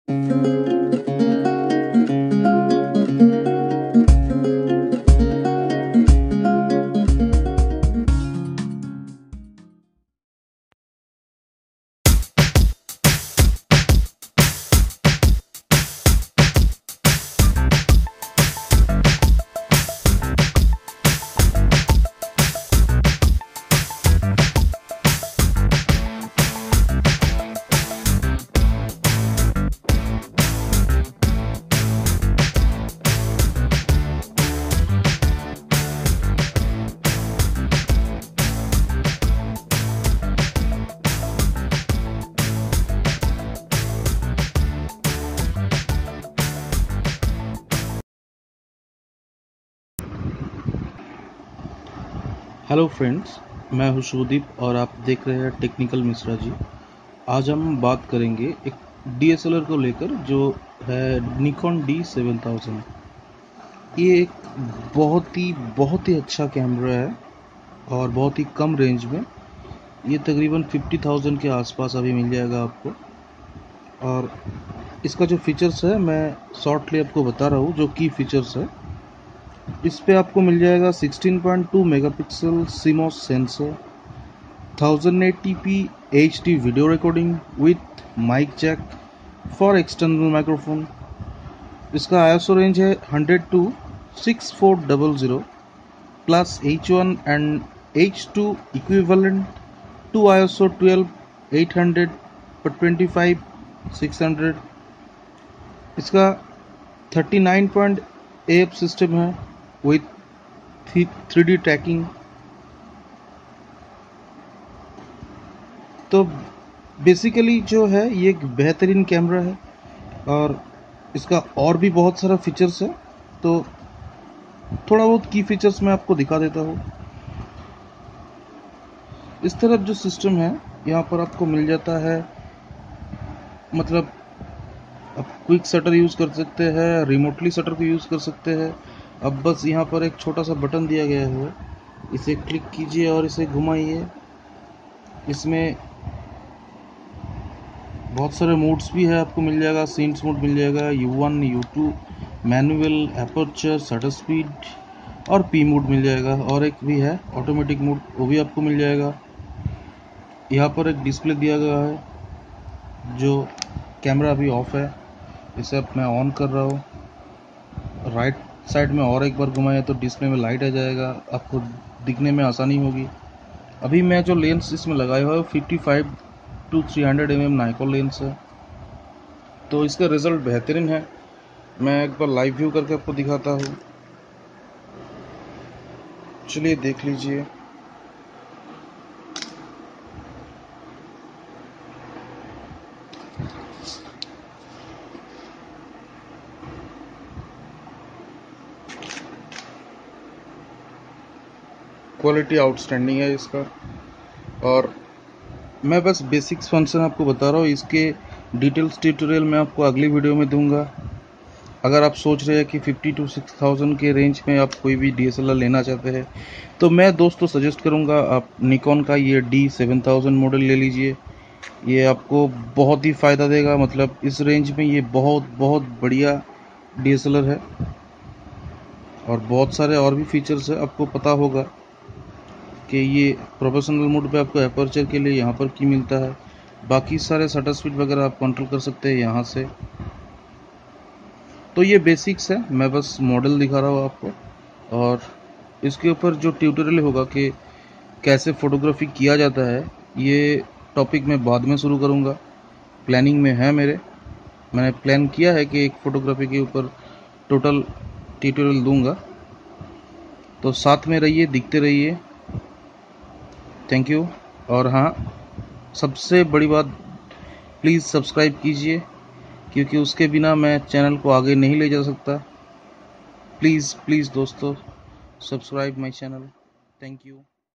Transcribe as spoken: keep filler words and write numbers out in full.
Hello friends, मैं हूं शुभदीप और आप देख रहे हैं टेक्निकल मिश्रा जी। आज हम बात करेंगे एक डी एस एल आर को लेकर जो है निकॉन डी सेवन थाउजेंड। ये एक बहुत ही बहुत ही अच्छा कैमरा है और बहुत ही कम रेंज में। ये तकरीबन फिफ्टी थाउजेंड के आसपास अभी मिल जाएगा आपको। और इसका जो फीचर्स है मैं शॉर्टली आपको बता रहा हूँ। जो की फीचर्स है इस पे आपको मिल जाएगा sixteen point two megapixel CMOS sensor, ten eighty p H D video recording with mic jack for external microphone. इसका आई एस ओ रेंज है hundred to six four double zero plus H one and H two equivalent to I S O twelve eight hundred पर twenty five six hundred. इसका thirty nine point A F system है with three D tracking. तो basically जो है ये एक बेहतरीन camera है और इसका और भी बहुत सारा फीचर्स है। तो थोड़ा बहुत की फीचर्स मैं आपको दिखा देता हूँ। इस तरफ जो सिस्टम है यहाँ पर आपको मिल जाता है, मतलब आप क्विक शटर यूज़ कर सकते हैं, रिमोटली शटर को यूज़ कर सकते हैं। अब बस यहाँ पर एक छोटा सा बटन दिया गया है, इसे क्लिक कीजिए और इसे घुमाइए। इसमें बहुत सारे मोड्स भी है, आपको मिल जाएगा। सीन्स मोड मिल जाएगा, U one U two manual, aperture, shutter speed और पी मोड मिल जाएगा। और एक भी है ऑटोमेटिक मोड, वो भी आपको मिल जाएगा। यहाँ पर एक डिस्प्ले दिया गया है। जो कैमरा अभी ऑफ है, इसे अब मैं ऑन कर रहा हूँ। राइट साइड में और एक बार घुमाएं तो डिस्प्ले में लाइट आ जाएगा, आपको दिखने में आसानी होगी। अभी मैं जो लेंस इसमें लगाया हुआ है fifty five to three hundred M M Nikon lens है। तो इसका रिज़ल्ट बेहतरीन है। मैं एक बार लाइव व्यू करके आपको दिखाता हूँ, चलिए देख लीजिए। क्वालिटी आउटस्टैंडिंग है इसका। और मैं बस बेसिक्स फंक्शन आपको बता रहा हूँ, इसके डिटेल्स ट्यूटोरियल मैं आपको अगली वीडियो में दूंगा। अगर आप सोच रहे हैं कि फिफ्टी टू सिक्स थाउजेंड के रेंज में आप कोई भी डी एस एल आर लेना चाहते हैं तो मैं दोस्तों सजेस्ट करूंगा आप निकॉन का ये डी सेवन थाउजेंड मॉडल ले लीजिए। ये आपको बहुत ही फ़ायदा देगा। मतलब इस रेंज में ये बहुत बहुत बढ़िया डी एस एल आर है। और बहुत सारे और भी फीचर्स है, आपको पता होगा कि ये प्रोफेशनल मोड पे आपको एपर्चर के लिए यहाँ पर की मिलता है। बाकी सारे शटर स्पीड वगैरह आप कंट्रोल कर सकते हैं यहाँ से। तो ये बेसिक्स है, मैं बस मॉडल दिखा रहा हूँ आपको। और इसके ऊपर जो ट्यूटोरियल होगा कि कैसे फोटोग्राफी किया जाता है, ये टॉपिक मैं बाद में शुरू करूँगा। प्लानिंग में है मेरे, मैंने प्लान किया है कि एक फ़ोटोग्राफी के ऊपर टोटल ट्यूटोरियल दूंगा। तो साथ में रहिए, दिखते रहिए। Thank you. और हाँ, सबसे बड़ी बात, प्लीज़ सब्सक्राइब कीजिए, क्योंकि उसके बिना मैं चैनल को आगे नहीं ले जा सकता। प्लीज़ प्लीज़ दोस्तों, subscribe my channel. Thank you.